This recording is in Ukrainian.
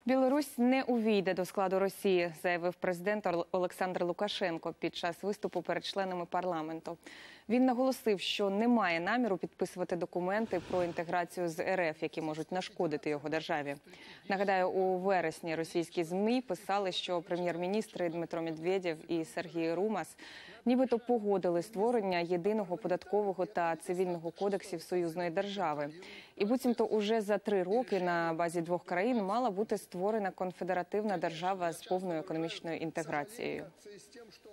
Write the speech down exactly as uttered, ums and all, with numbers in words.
Білорусь не увійде до складу Росії, заявив президент Олександр Лукашенко під час виступу перед членами парламенту. Він наголосив, що не має наміру підписувати документи про інтеграцію з РФ, які можуть нашкодити його державі. Нагадаю, у вересні російські ЗМІ писали, що прем'єр-міністри Дмитро Медведєв і Сергій Румас нібито погодили створення єдиного податкового та цивільного кодексів союзної держави. І буцімто уже за три роки на базі двох країн мала бути створена конфедеративна держава з повною економічною інтеграцією.